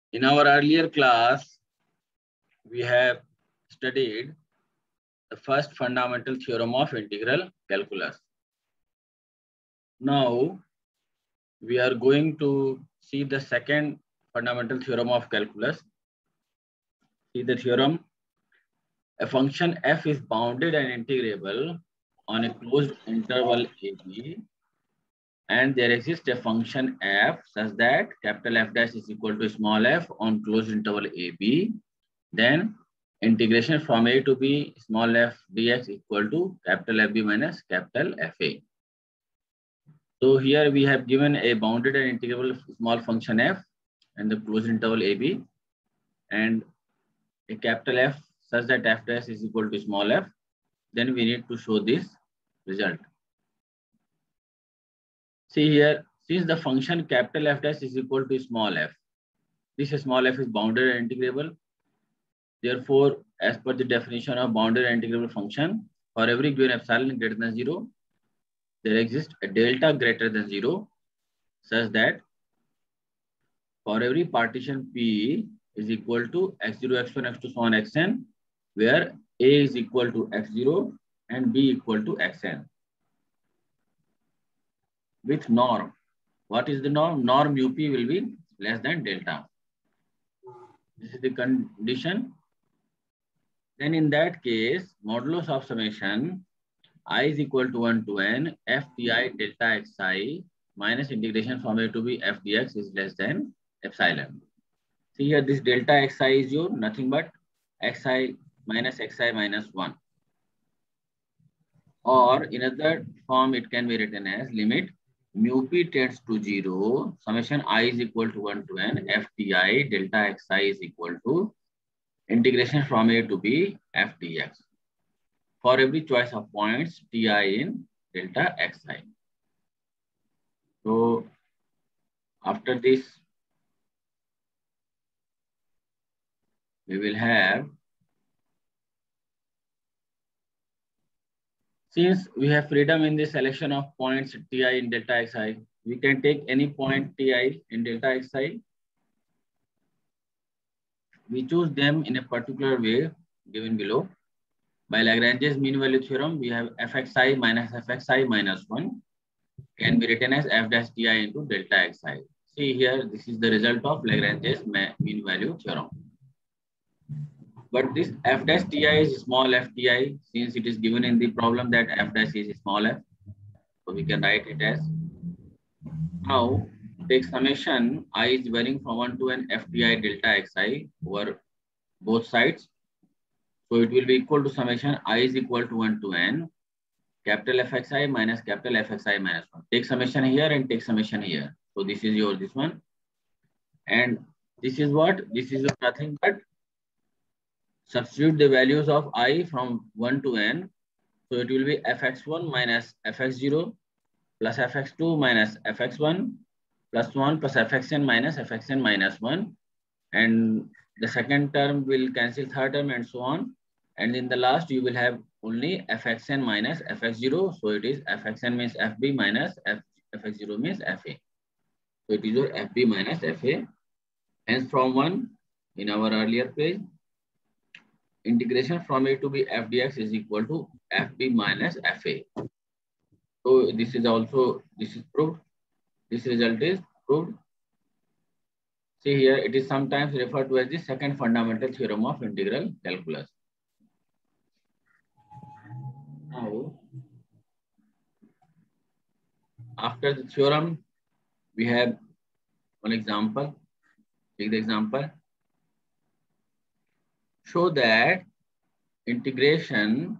In our earlier class, we have studied the first fundamental theorem of integral calculus. Now, we are going to see the second fundamental theorem of calculus. See the theorem. A function f is bounded and integrable on a closed interval AB, and there exists a function f such that capital F dash is equal to small f on closed interval AB. Then integration from a to b small f dx equal to capital FB minus capital FA. So here we have given a bounded and integrable small function f and the closed interval AB, and a capital F such that f dash is equal to small f. Then we need to show this result. See here, since the function capital F dash is equal to small f, this small f is bounded and integrable. Therefore, as per the definition of bounded and integrable function, for every given epsilon greater than 0, there exists a delta greater than 0, such that for every partition P is equal to x0, x1, x2, so on xn, where A is equal to x0 and B equal to xn. With norm. What is the norm? Norm UP will be less than delta. This is the condition. Then in that case, modulus of summation I is equal to 1 to n f di delta xi minus integration from a to b f dx is less than epsilon. See here, this delta xi is your nothing but xi minus 1. Or in other form, it can be written as limit mu p tends to 0, summation I is equal to 1 to n f di delta xi is equal to integration from a to b f dx for every choice of points ti in delta xi. So after this, we will have, since we have freedom in the selection of points ti in delta xi, we can take any point ti in delta xi. We choose them in a particular way given below. By Lagrange's mean value theorem, we have fxi minus fxi minus 1 can be written as f dash ti into delta xi. See here, this is the result of Lagrange's mean value theorem. But this f dash ti is small f ti, since it is given in the problem that f dash is small f. So we can write it as, now take summation I is varying from 1 to n f ti delta xi over both sides. So it will be equal to summation I is equal to 1 to n capital Fxi minus capital Fxi minus 1. Take summation here and take summation here. So this is your this one. And this is what? This is nothing but substitute the values of I from 1 to n. So it will be fx1 minus fx0 plus fx2 minus fx1 plus 1 plus fxn minus 1. And the second term will cancel third term and so on. And in the last, you will have only fxn minus fx0. So it is fxn means fb minus fx0 means fa. So it is your fb minus fa. Hence from 1 in our earlier page, integration from a to b f dx is equal to fb minus fa. So this is also, this is proved. This result is proved. See here, it is sometimes referred to as the second fundamental theorem of integral calculus. Now, after the theorem, we have one example. Take the example. Show that integration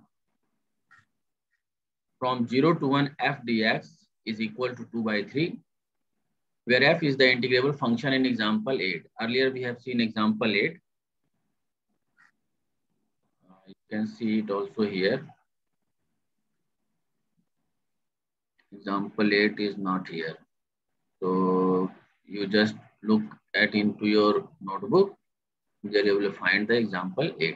from 0 to 1 f dx is equal to 2 by 3, where f is the integrable function in example 8. Earlier we have seen example 8. You can see it also here. Example 8 is not here. So you just look at into your notebook. There you will find the example 8.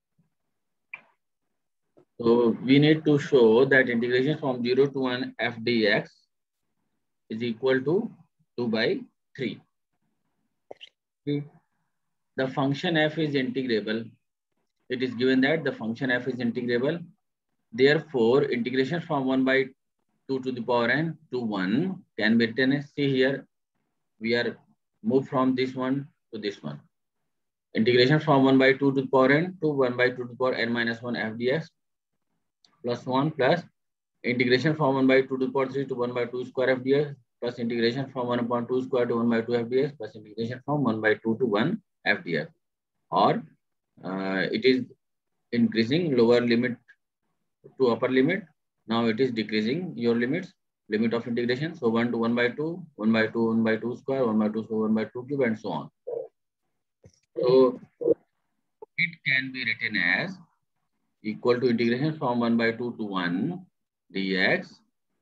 So we need to show that integration from 0 to 1 f dx is equal to 2 by 3. the function f is integrable. It is given that the function f is integrable. Therefore, integration from 1 by 2 to the power n to 1 can be written as, see here, we are moved from this one to this one. Integration from 1 by 2 to the power n to 1 by 2 to the power n minus 1 f dx plus 1 plus integration from 1 by 2 to the power 3 to 1 by 2 square f dx plus integration from 1 upon 2 square to 1 by 2 f dx plus integration from 1 by 2 to 1 f dx. Or it is increasing lower limit to upper limit. Now it is decreasing your limits, limit of integration. So 1 to 1 by 2, 1 by 2, 1 by 2 square, 1 by 2 square, 1 by 2 cube, and so on. So it can be written as equal to integration from 1 by 2 to 1 dx.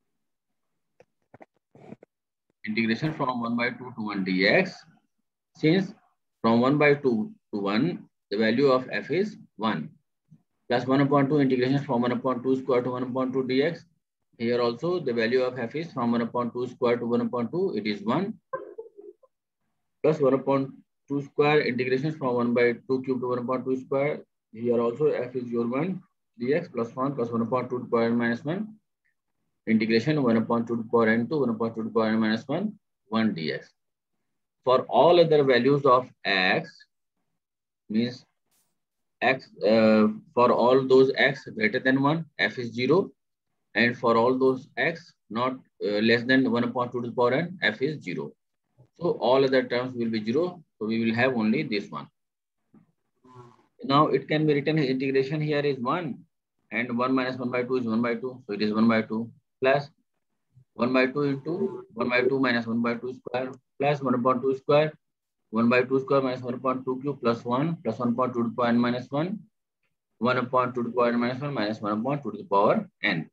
Integration from 1 by 2 to 1 dx. Since from 1 by 2 to 1, the value of f is 1. Plus 1 upon 2 integration from 1 upon 2 square to 1 upon 2 dx. Here also the value of f is from 1 upon 2 square to 1 upon 2, it is 1. Plus 1 upon 2 square integration from 1 by 2 cube to 1 upon 2 square. Here also f is your 1 dx plus 1 plus 1 upon 2 to the power n minus 1. Integration 1 upon 2 to the power n to 1 upon 2 to the power n minus 1, 1 dx. For all other values of x, means x, for all those x greater than 1, f is 0. And for all those x not less than 1 upon 2 to the power n, f is 0. So all other terms will be 0. So we will have only this one. Now it can be written as integration here is 1. And 1 minus 1 by 2 is 1 by 2. So it is 1 by 2 plus 1 by 2 into 1 by 2 minus 1 by 2 square plus 1 upon 2 square. 1 by 2 square minus 1 upon 2 cube plus 1 plus 1 upon 2 to the power n minus 1. 1 upon 2 to the power n minus 1 minus 1 upon 2 to the power n.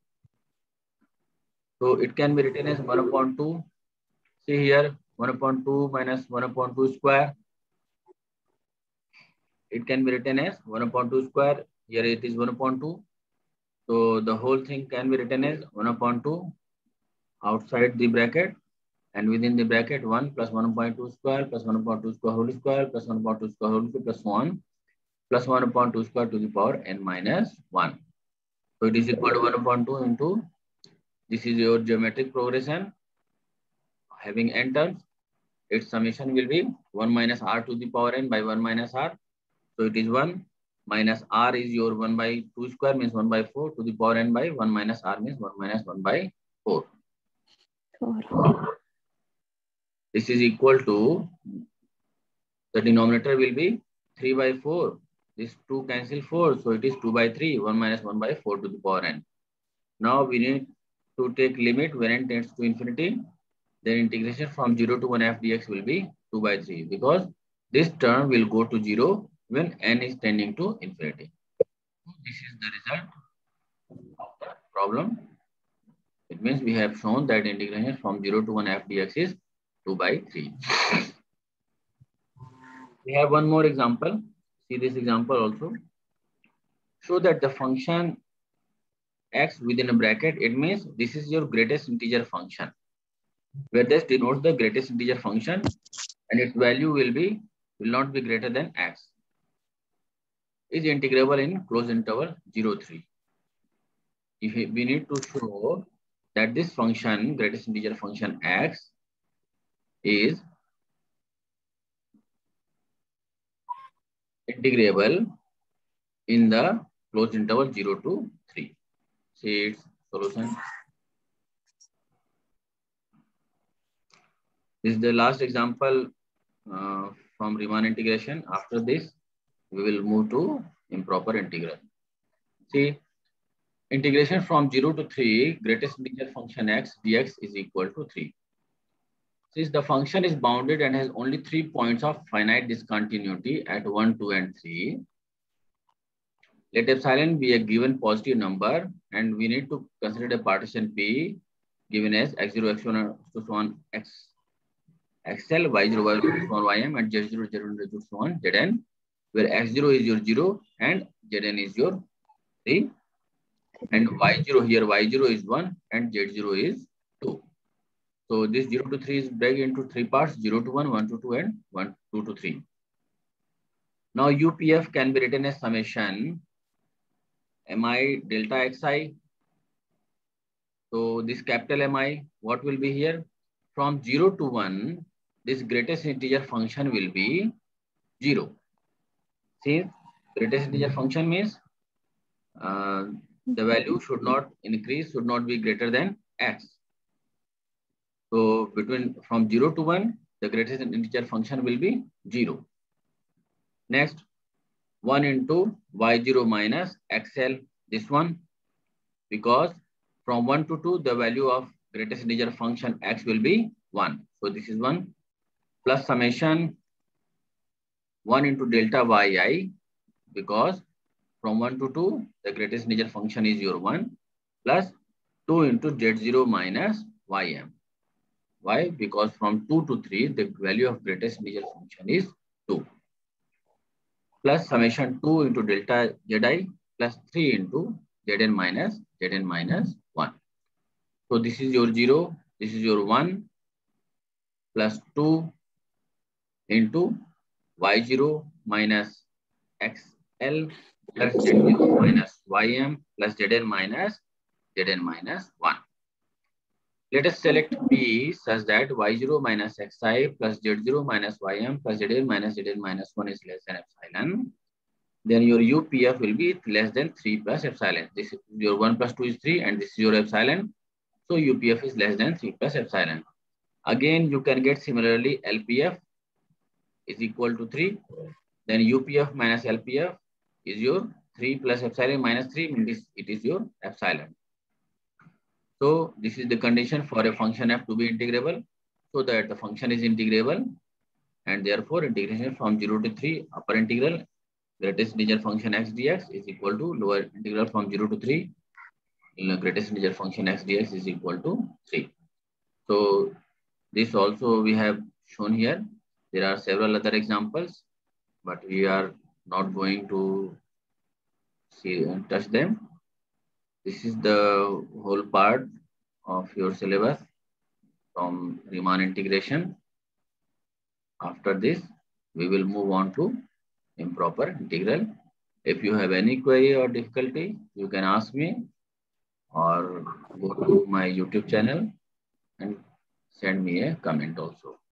So it can be written as 1 upon 2. See here, 1 upon 2 minus 1 upon 2 square. It can be written as 1 upon 2 square. Here it is 1 upon 2. So the whole thing can be written as 1 upon 2 outside the bracket, and within the bracket 1 plus 1 upon 2 square plus 1 upon 2 square whole square plus 1 upon 2 square whole square plus 1 plus 1 upon 2 square to the power n minus 1. So it is equal to 1 upon 2 into, this is your geometric progression having n terms. Its summation will be 1 minus r to the power n by 1 minus r. So it is 1 minus r is your 1 by 2 square means 1 by 4 to the power n by 1 minus r means 1 minus 1 by 4. This is equal to, the denominator will be 3 by 4. This 2 cancel 4. So it is 2 by 3, 1 minus 1 by 4 to the power n. Now we need to take limit when n tends to infinity. Then integration from 0 to 1 f dx will be 2 by 3, because this term will go to 0 when n is tending to infinity. So this is the result of the problem. It means we have shown that integration from 0 to 1 f dx is 2 by 3. We have one more example. See this example also. Show that the function x within a bracket, it means this is your greatest integer function, where this denotes the greatest integer function, and its value will not be greater than x, is integrable in closed interval 0, 3. If we need to show that this function, greatest integer function x, is integrable in the closed interval 0 to 3. See its solution. This is the last example from Riemann integration. After this, we will move to improper integral. See, integration from 0 to 3, greatest integer function x dx is equal to 3. Since the function is bounded and has only 3 points of finite discontinuity at 1, 2, and 3, let epsilon be a given positive number, and we need to consider the partition P given as x0, x1, x1, xl, y0, y1, ym, and z0, z1, z2, zn, where x0 is your 0 and zn is your 3. And y0 here, y0 is 1 and z0 is 2. So this 0 to 3 is break into 3 parts, 0 to 1, 1 to 2, and 1, 2 to 3. Now UPF can be written as summation mi delta xi. So this capital Mi, what will be here? From 0 to 1, this greatest integer function will be 0. Since greatest integer function means the value should not increase, should not be greater than x. So from 0 to 1, the greatest integer function will be 0. Next, 1 into y0 minus xl, this one, because from 1 to 2, the value of greatest integer function x will be 1. So this is 1 plus summation 1 into delta yi, because from 1 to 2, the greatest integer function is your 1, plus 2 into z0 minus ym. Why? Because from 2 to 3, the value of greatest integer function is 2. Plus summation 2 into delta zi plus 3 into zn minus 1. So this is your 0, this is your 1 plus 2 into y0 minus xl plus z0 minus ym plus zn minus 1. Let us select P such that y0 minus xi plus z0 minus ym plus zn minus 1 is less than epsilon. Then your UPF will be less than 3 plus epsilon. This is your 1 plus 2 is 3 and this is your epsilon. So UPF is less than 3 plus epsilon. Again, you can get similarly LPF is equal to 3. Then UPF minus LPF is your 3 plus epsilon minus 3 means it is your epsilon. So this is the condition for a function f to be integrable, so that the function is integrable, and therefore integration from 0 to 3 upper integral greatest integer function x dx is equal to lower integral from 0 to 3 greatest integer function x dx is equal to 3. So this also we have shown here. There are several other examples, but we are not going to see and touch them. This is the whole part of your syllabus from Riemann integration. After this, we will move on to improper integral. If you have any query or difficulty, you can ask me or go to my YouTube channel and send me a comment also.